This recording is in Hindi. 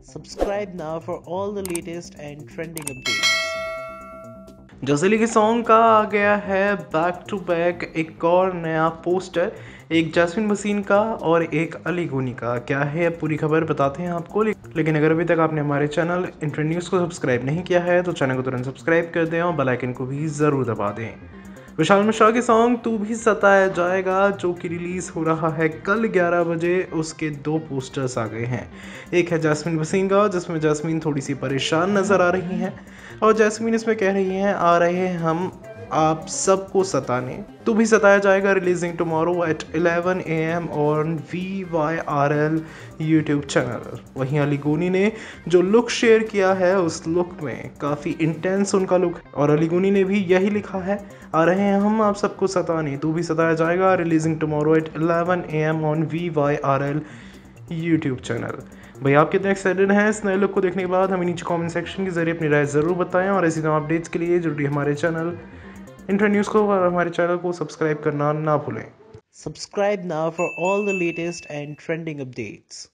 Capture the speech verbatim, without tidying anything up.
Subscribe now for all the latest and trending updates. जज़िली के सॉन्ग का आ गया है बैक टू बैक एक और नया पोस्टर, एक जैस्मिन वसीम का और एक अली गूनी का। क्या है पूरी खबर बताते हैं आपको, लेकिन अगर अभी तक आपने हमारे चैनल इंट्रेंड न्यूज़ को सब्सक्राइब नहीं किया है तो चैनल को तुरंत सब्सक्राइब कर दें और बेल आइकन को भी ज़रूर दबा दें। विशाल मिश्रा के सॉन्ग तू भी सताया जाएगा जो कि रिलीज़ हो रहा है कल ग्यारह बजे, उसके दो पोस्टर्स आ गए हैं। एक है जैस्मिन वसीम का जिसमें जैस्मिन थोड़ी सी परेशान नज़र आ रही हैं और जैस्मिन इसमें कह रही हैं आ रहे हैं हम आप सबको सताने। तू भी सताया जाएगा releasing tomorrow at eleven A M on V Y R L YouTube channel. वहीं अली गूनी ने जो लुक शेयर किया है उस लुक में काफ़ी इंटेंस उनका लुक है और अली गूनी ने भी यही लिखा है आ रहे हैं हम आप सबको सताने, तू भी सताया जाएगा releasing tomorrow at eleven A M on V Y R L YouTube channel. भाई आप कितने एक्साइटेड हैं इस नए लुक को देखने के बाद, हमें नीचे कमेंट सेक्शन के जरिए अपनी राय ज़रूर बताएं और ऐसी तमाम अपडेट्स के लिए जरूरी हमारे चैनल इंट्रेंड न्यूज़ को और हमारे चैनल को सब्सक्राइब करना ना भूलें। Subscribe now for all the latest and trending updates.